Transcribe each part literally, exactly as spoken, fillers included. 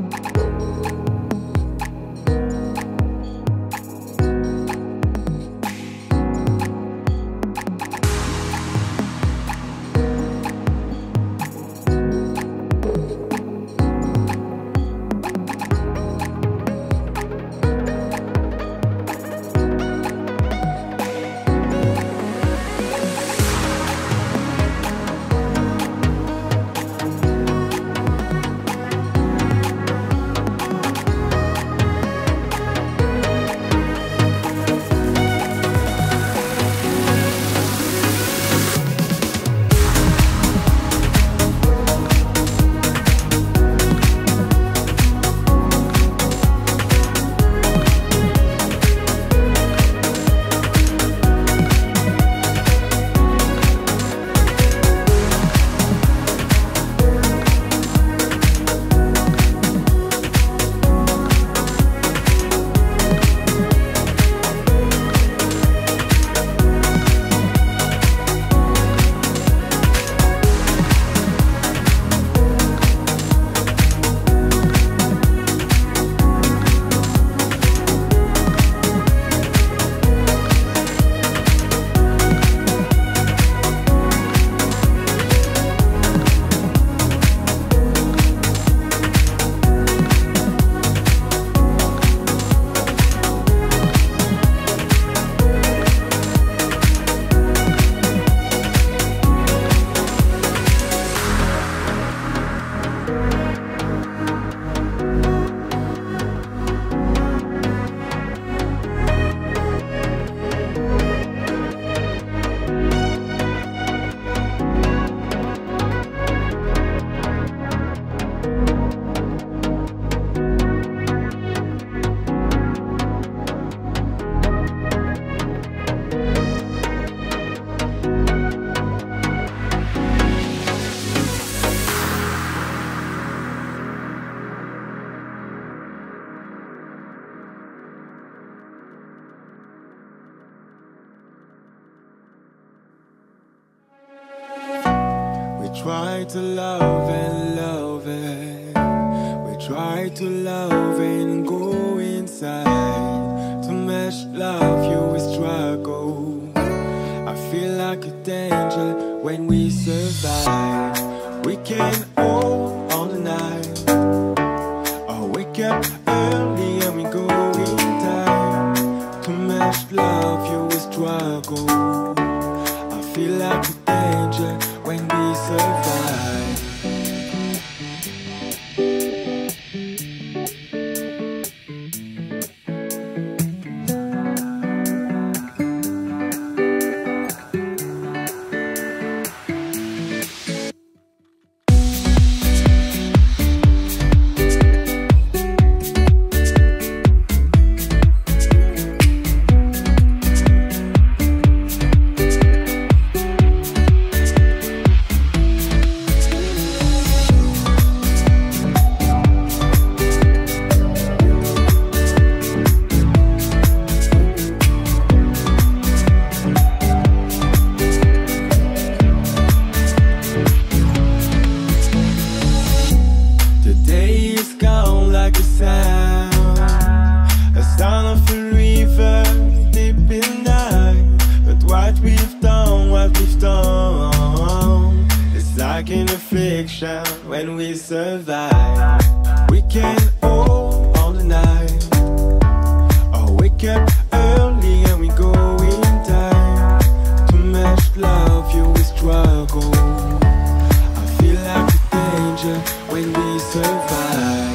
try to love and love it. We try to love and go inside. To match love, you will struggle. I feel like a danger when we survive. We can hold all the night, or wake up early and we go in time. To match love, you will struggle. I feel like a danger when we survive. When we survive, we can hold all the night, or wake up early and we go in time. To match love, you will struggle. I feel like a danger when we survive.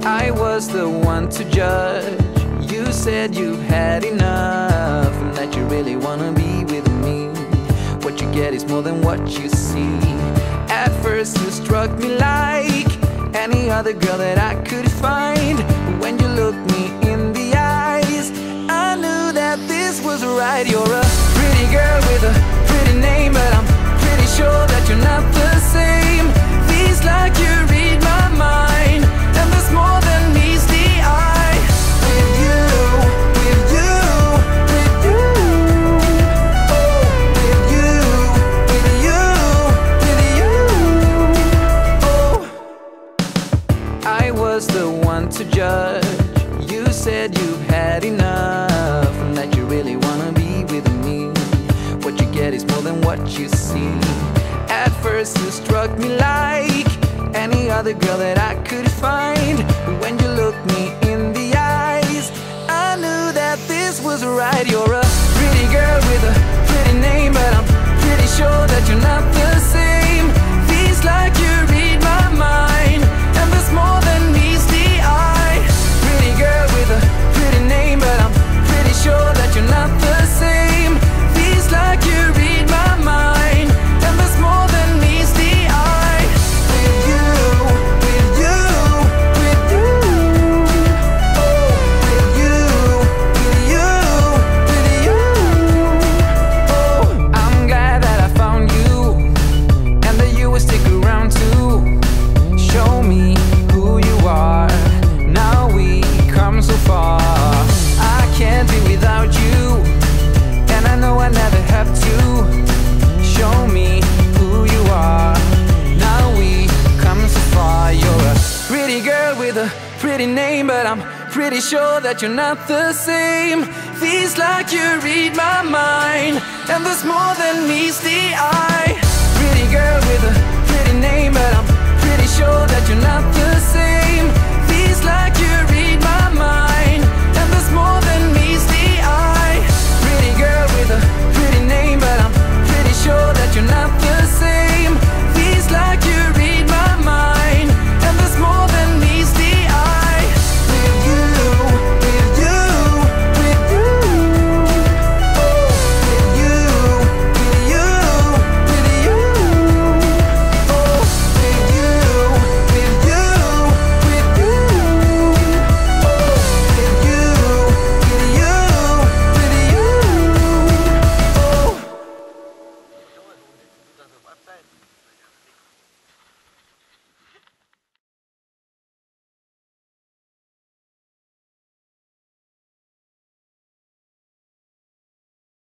I was the one to judge. You said you had enough and that you really wanna be with me. What you get is more than what you see. At first you struck me like any other girl that I could find. But when you looked me in the eyes, I knew that this was right. You're a pretty girl with a pretty name, but I'm pretty sure that you're not the same. Feels like you read my mind, and there's more than meets the eye. With you, with you, with you, oh, with you, with you, with you, oh. I was the one to judge. You said you've had enough and that you really wanna be with me. What you get is more than what you see. At first you struck me like any other girl that I could find. But when you looked me in the eyes, I knew that this was right. You're a pretty girl with a pretty name, but I'm pretty sure that you're not the same. Feels like you read my mind, and there's more than meets the eye. Pretty girl with a pretty name, but I'm pretty sure that you're not the same. Feels like you read my mind, and there's more than meets the eye. With you, with you, with you, oh, with you, with you, with you, oh. I'm glad that I found you, and that you will stick around too. Show me who you are. Now we come so far. I can't be without you, and I know I never have to. Show me who you are. Now we come so far. You're a pretty girl with a pretty name, but I'm pretty sure that you're not the same. Feels like you read my mind, and there's more than meets the eye. Pretty girl with a pretty name, but I'm pretty sure that you're not the same.